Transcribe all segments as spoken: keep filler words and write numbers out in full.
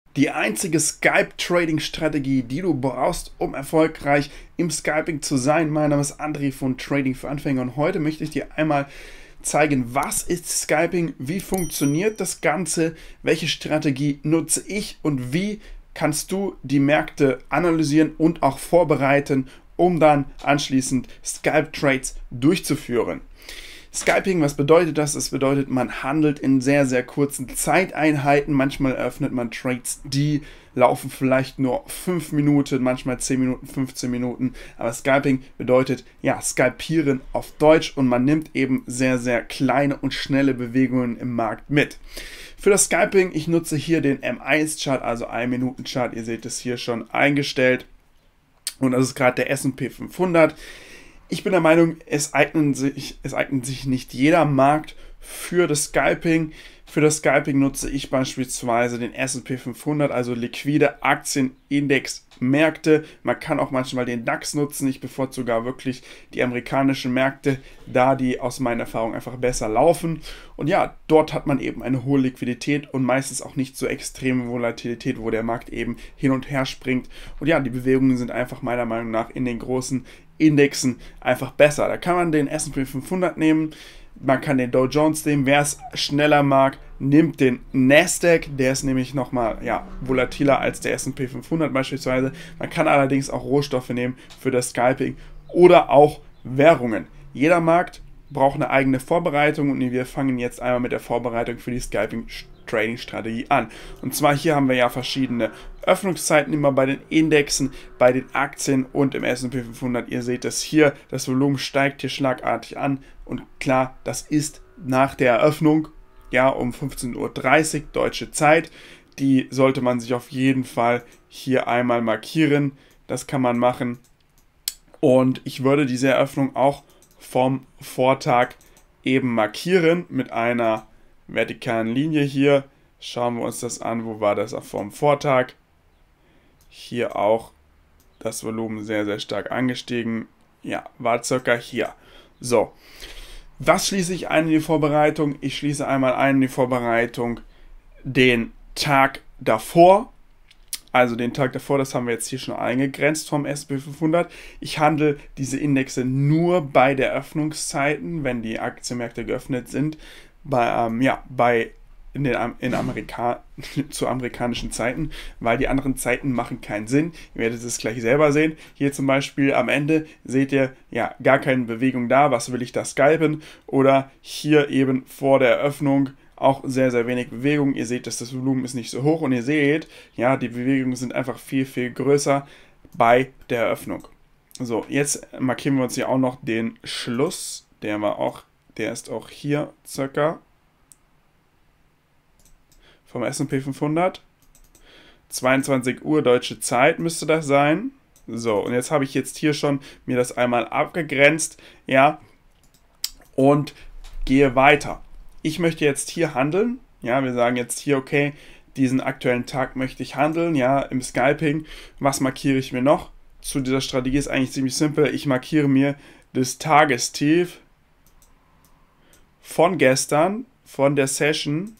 Die einzige Scalp-Trading-Strategie, die du brauchst, um erfolgreich im Scalping zu sein. Mein Name ist André von Trading für Anfänger und heute möchte ich dir einmal zeigen, was ist Scalping, wie funktioniert das Ganze, welche Strategie nutze ich und wie kannst du die Märkte analysieren und auch vorbereiten, um dann anschließend Scalp-Trades durchzuführen. Scalping, was bedeutet das? Es bedeutet, man handelt in sehr, sehr kurzen Zeiteinheiten. Manchmal eröffnet man Trades, die laufen vielleicht nur fünf Minuten, manchmal zehn Minuten, fünfzehn Minuten. Aber Scalping bedeutet, ja, Scalpieren auf Deutsch und man nimmt eben sehr, sehr kleine und schnelle Bewegungen im Markt mit. Für das Scalping, ich nutze hier den M eins Chart, also ein Minuten Chart. Ihr seht es hier schon eingestellt. Und das ist gerade der S und P fünfhundert. Ich bin der Meinung, es eignet sich, es eignet sich nicht jeder Markt für das Scalping. Für das Scalping nutze ich beispielsweise den S und P fünfhundert, also liquide Aktienindexmärkte. Man kann auch manchmal den DAX nutzen. Ich bevorzuge sogar wirklich die amerikanischen Märkte, da die aus meiner Erfahrung einfach besser laufen. Und ja, dort hat man eben eine hohe Liquidität und meistens auch nicht so extreme Volatilität, wo der Markt eben hin und her springt. Und ja, die Bewegungen sind einfach meiner Meinung nach in den großen Indexen einfach besser. Da kann man den S und P fünfhundert nehmen, man kann den Dow Jones nehmen, wer es schneller mag, nimmt den Nasdaq, der ist nämlich nochmal ja, volatiler als der S und P fünfhundert beispielsweise. Man kann allerdings auch Rohstoffe nehmen für das Scalping oder auch Währungen. Jeder Markt braucht eine eigene Vorbereitung und wir fangen jetzt einmal mit der Vorbereitung für die Scalping-Trading-Strategie an. Und zwar hier haben wir ja verschiedene Öffnungszeiten immer bei den Indexen, bei den Aktien und im S und P fünfhundert. Ihr seht es hier, das Volumen steigt hier schlagartig an und klar, das ist nach der Eröffnung, ja, um fünfzehn Uhr dreißig deutsche Zeit. Die sollte man sich auf jeden Fall hier einmal markieren. Das kann man machen. Und ich würde diese Eröffnung auch vom Vortag eben markieren mit einer vertikalen Linie hier. Schauen wir uns das an, wo war das auch vom Vortag. Hier auch das Volumen sehr, sehr stark angestiegen. Ja, war circa hier. So, was schließe ich ein in die Vorbereitung? Ich schließe einmal ein in die Vorbereitung den Tag davor. Also den Tag davor, das haben wir jetzt hier schon eingegrenzt vom S und P fünfhundert. Ich handle diese Indexe nur bei der Öffnungszeiten, wenn die Aktienmärkte geöffnet sind, bei, ähm, ja, bei in den in Amerika zu amerikanischen Zeiten, weil die anderen Zeiten machen keinen Sinn. Ihr werdet es gleich selber sehen. Hier zum Beispiel am Ende seht ihr ja gar keine Bewegung da. Was will ich da scalpen? Oder hier eben vor der Eröffnung auch sehr, sehr wenig Bewegung. Ihr seht, dass das Volumen ist nicht so hoch und ihr seht, ja, die Bewegungen sind einfach viel, viel größer bei der Eröffnung. So, jetzt markieren wir uns hier auch noch den Schluss. Der war auch, der ist auch hier circa vom S und P fünfhundert. zweiundzwanzig Uhr deutsche Zeit müsste das sein. So, und jetzt habe ich jetzt hier schon mir das einmal abgegrenzt, ja, und gehe weiter. Ich möchte jetzt hier handeln, ja, wir sagen jetzt hier, okay, diesen aktuellen Tag möchte ich handeln, ja, im Scalping. Was markiere ich mir noch? Zu dieser Strategie ist eigentlich ziemlich simpel. Ich markiere mir das Tagestief von gestern, von der Session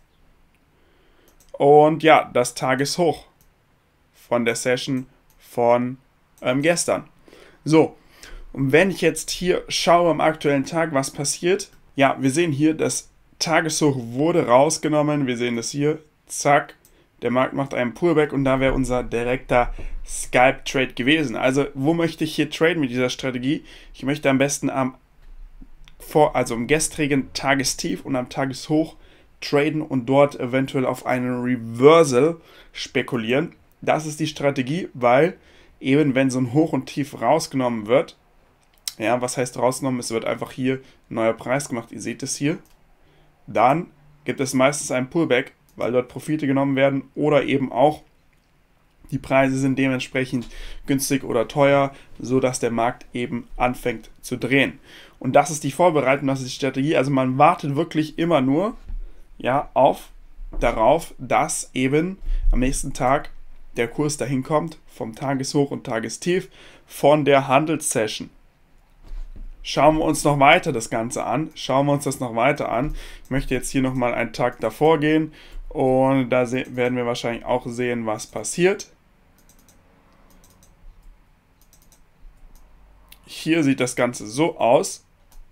und ja, das Tageshoch von der Session von ähm, gestern. So, und wenn ich jetzt hier schaue am aktuellen Tag, was passiert? Ja, wir sehen hier, das Tageshoch wurde rausgenommen. Wir sehen das hier. Zack. Der Markt macht einen Pullback und da wäre unser direkter Scalp-Trade gewesen. Also, wo möchte ich hier traden mit dieser Strategie? Ich möchte am besten am, vor, also am gestrigen Tagestief und am Tageshoch traden und dort eventuell auf einen Reversal spekulieren. Das ist die Strategie, weil eben wenn so ein Hoch und Tief rausgenommen wird, ja, was heißt rausgenommen? Es wird einfach hier ein neuer Preis gemacht. Ihr seht es hier. Dann gibt es meistens einen Pullback, weil dort Profite genommen werden oder eben auch die Preise sind dementsprechend günstig oder teuer, sodass der Markt eben anfängt zu drehen. Und das ist die Vorbereitung, das ist die Strategie. Also man wartet wirklich immer nur ja, auf darauf, dass eben am nächsten Tag der Kurs dahin kommt, vom Tageshoch und Tagestief von der Handelssession. Schauen wir uns noch weiter das Ganze an. Schauen wir uns das noch weiter an. Ich möchte jetzt hier nochmal einen Tag davor gehen Und da werden wir wahrscheinlich auch sehen, was passiert. Hier sieht das Ganze so aus.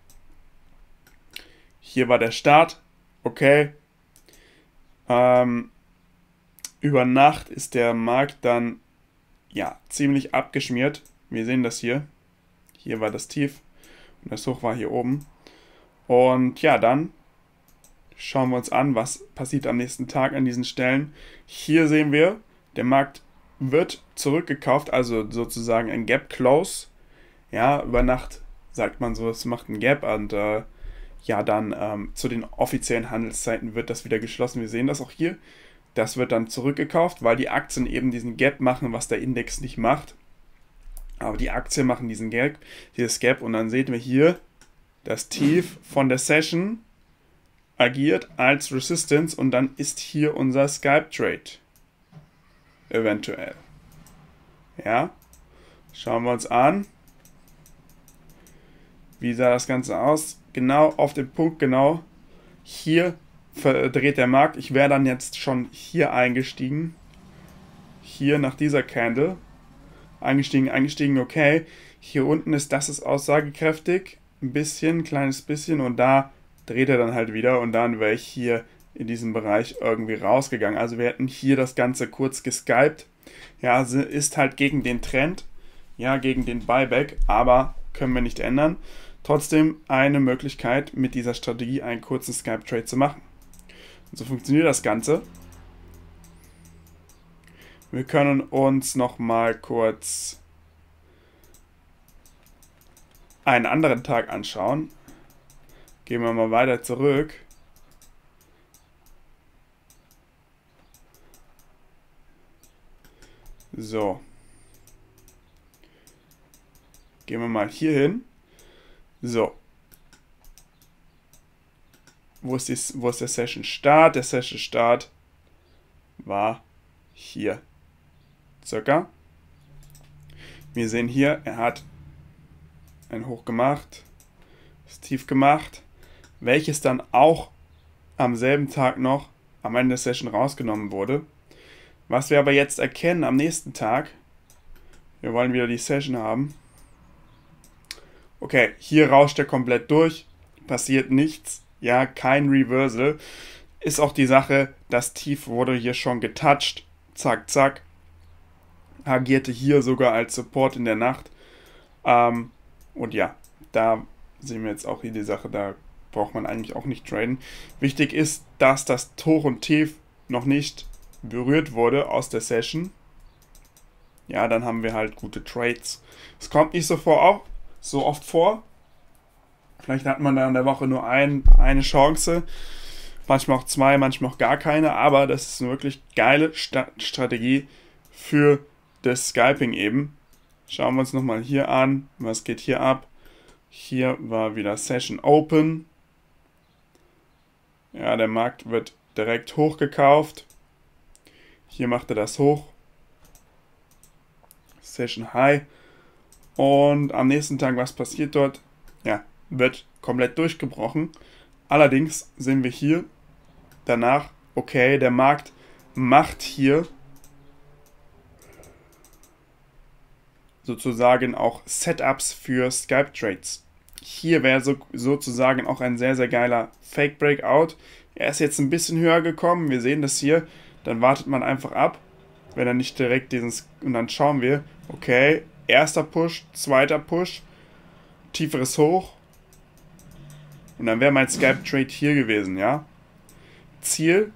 Hier war der Start. Okay. Ähm, über Nacht ist der Markt dann ja ziemlich abgeschmiert. Wir sehen das hier. Hier war das Tief und das Hoch war hier oben. Und ja, dann schauen wir uns an, was passiert am nächsten Tag an diesen Stellen. Hier sehen wir, der Markt wird zurückgekauft, also sozusagen ein Gap Close. Ja, über Nacht sagt man so, es macht ein Gap und äh, ja, dann ähm, zu den offiziellen Handelszeiten wird das wieder geschlossen. Wir sehen das auch hier. Das wird dann zurückgekauft, weil die Aktien eben diesen Gap machen, was der Index nicht macht. Aber die Aktien machen diesen Gap, dieses Gap und dann sehen wir hier, das Tief von der Session agiert als Resistance und dann ist hier unser Scalp Trade. Eventuell. Ja, schauen wir uns an. Wie sah das Ganze aus? Genau auf den Punkt, genau. Hier verdreht der Markt. Ich wäre dann jetzt schon hier eingestiegen. Hier nach dieser Candle. Eingestiegen, eingestiegen, okay. Hier unten ist, das ist aussagekräftig. Ein bisschen, ein kleines bisschen. Und da dreht er dann halt wieder. Und dann wäre ich hier in diesem Bereich irgendwie rausgegangen. Also wir hätten hier das Ganze kurz gescalpt. Ja, ist halt gegen den Trend. Ja, gegen den Buyback. Aber können wir nicht ändern. Trotzdem eine Möglichkeit, mit dieser Strategie einen kurzen Scalp-Trade zu machen. Und so funktioniert das Ganze. Wir können uns noch mal kurz einen anderen Tag anschauen. Gehen wir mal weiter zurück. So. Gehen wir mal hier hin. So. Wo ist, die, wo ist der Session Start? Der Session Start war hier. Circa. Wir sehen hier, er hat ein Hoch gemacht, das Tief gemacht, welches dann auch am selben Tag noch am Ende der Session rausgenommen wurde. Was wir aber jetzt erkennen am nächsten Tag, wir wollen wieder die Session haben. Okay, hier rauscht er komplett durch, passiert nichts, ja, kein Reversal. Ist auch die Sache, das Tief wurde hier schon getoucht, zack, zack. Agierte hier sogar als Support in der Nacht. Ähm, und ja, da sehen wir jetzt auch hier die Sache, da braucht man eigentlich auch nicht traden. Wichtig ist, dass das Hoch und Tief noch nicht berührt wurde aus der Session. Ja, dann haben wir halt gute Trades. Es kommt nicht so vor, auch so oft vor. Vielleicht hat man da in der Woche nur ein, eine Chance. Manchmal auch zwei, manchmal auch gar keine. Aber das ist eine wirklich geile Sta- Strategie für das Scalping eben. Schauen wir uns nochmal hier an. Was geht hier ab? Hier war wieder Session Open. Ja, der Markt wird direkt hochgekauft. Hier macht er das hoch. Session High. Und am nächsten Tag, was passiert dort? Ja, wird komplett durchgebrochen. Allerdings sehen wir hier danach, okay, der Markt macht hier sozusagen auch Setups für Scalp Trades. Hier wäre so, sozusagen auch ein sehr, sehr geiler Fake Breakout. Er ist jetzt ein bisschen höher gekommen. Wir sehen das hier. Dann wartet man einfach ab, wenn er nicht direkt diesen... Und dann schauen wir, okay, erster Push, zweiter Push, tieferes Hoch. Und dann wäre mein Scalp Trade hier gewesen, ja. Ziel.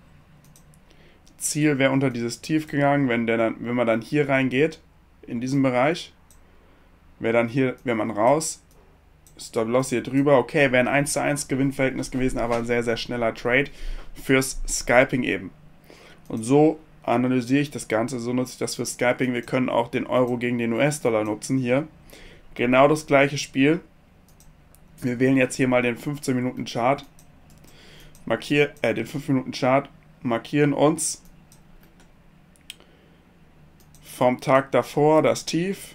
Ziel wäre unter dieses Tief gegangen, wenn, der dann, wenn man dann hier reingeht, in diesem Bereich, wäre dann hier, wäre man raus. Stop Loss hier drüber. Okay, wäre ein eins zu eins Gewinnverhältnis gewesen, aber ein sehr, sehr schneller Trade fürs Scalping eben. Und so analysiere ich das Ganze, so nutze ich das für Scalping. Wir können auch den Euro gegen den U S-Dollar nutzen hier. Genau das gleiche Spiel. Wir wählen jetzt hier mal den fünfzehn Minuten Chart. Markier, äh, den fünf Minuten Chart. Markieren uns vom Tag davor das Tief.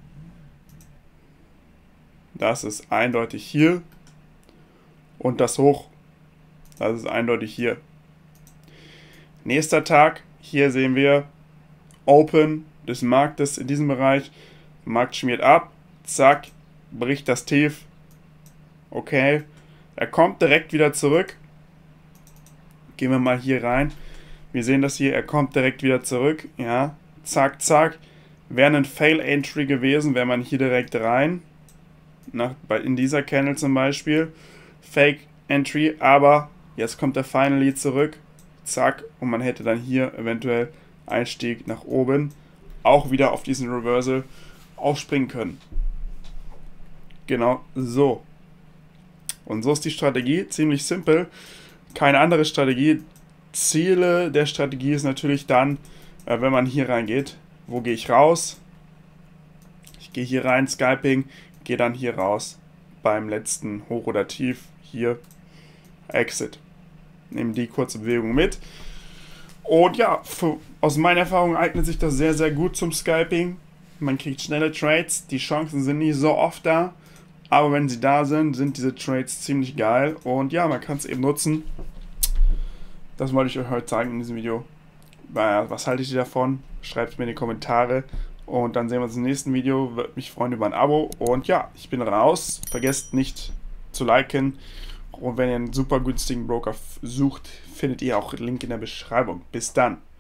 Das ist eindeutig hier. Und das Hoch. Das ist eindeutig hier. Nächster Tag, hier sehen wir Open des Marktes in diesem Bereich. Markt schmiert ab, zack, bricht das Tief. Okay, er kommt direkt wieder zurück. Gehen wir mal hier rein. Wir sehen das hier, er kommt direkt wieder zurück. Ja, zack, zack. Wäre ein Fail Entry gewesen, wäre man hier direkt rein. Nach, in dieser Candle zum Beispiel. Fake Entry, aber jetzt kommt er finally zurück. Zack, und man hätte dann hier eventuell Einstieg nach oben auch wieder auf diesen Reversal aufspringen können. Genau so. Und so ist die Strategie, ziemlich simpel. Keine andere Strategie. Ziele der Strategie ist natürlich dann, äh, wenn man hier reingeht, wo gehe ich raus? Ich gehe hier rein, Scalping, gehe dann hier raus beim letzten Hoch oder Tief, hier Exit. Nehme die kurze Bewegung mit. Und ja, für, aus meiner Erfahrung eignet sich das sehr, sehr gut zum Scalping. Man kriegt schnelle Trades, die Chancen sind nicht so oft da, aber wenn sie da sind, sind diese Trades ziemlich geil. Und ja, man kann es eben nutzen. Das wollte ich euch heute zeigen in diesem Video. Was haltet ihr davon? Schreibt es mir in die Kommentare. Und dann sehen wir uns im nächsten Video. Würde mich freuen über ein Abo. Und ja, ich bin raus. Vergesst nicht zu liken. Und wenn ihr einen super günstigen Broker sucht, findet ihr auch den Link in der Beschreibung. Bis dann.